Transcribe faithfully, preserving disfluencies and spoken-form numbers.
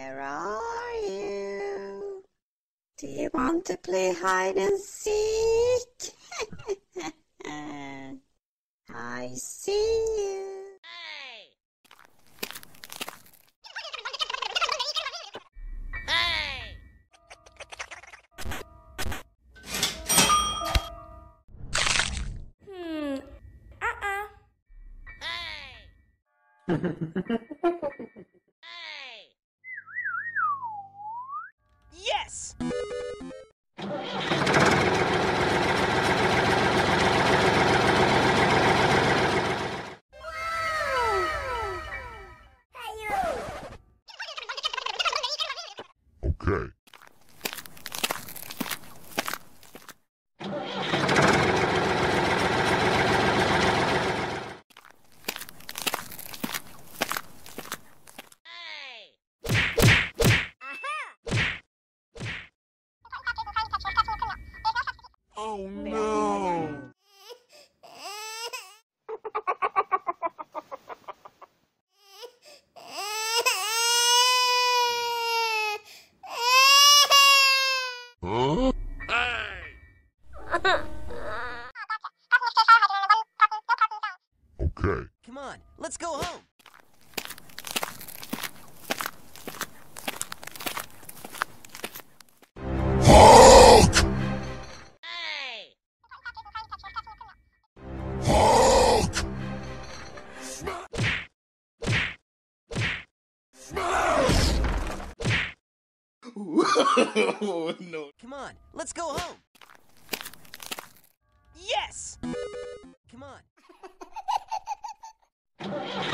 Where are you? Do you want to play hide and seek? I see you. Hey! Hey! Hmm. Uh-uh. Hey! Hey! Yes! Okay. Hey! Oh no! Huh? Hey! Okay. Come on, let's go home. Hulk! Hey! Hulk! Smash! Smash! Oh no. Come on, let's go home. Yes! Come on.